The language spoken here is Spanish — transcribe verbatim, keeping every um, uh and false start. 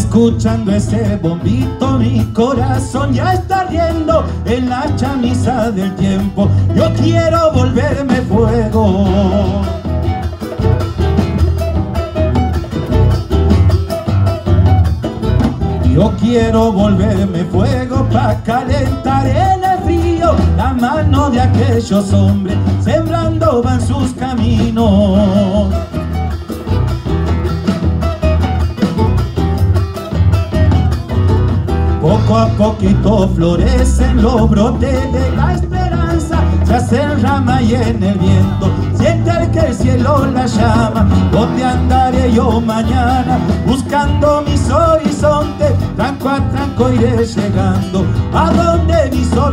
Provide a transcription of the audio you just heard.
Escuchando ese bombito, mi corazón ya está riendo en la chamisa del tiempo. Yo quiero volverme fuego. Yo quiero volverme fuego pa' calentar en el frío la mano de aquellos hombres, sembrando van sus caminos. Poco a poquito florecen los brotes de la esperanza, se hacen rama y en el viento siente el que el cielo la llama. ¿Dónde andaré yo mañana? Buscando mis horizontes, tranco a tranco iré llegando a donde mi sol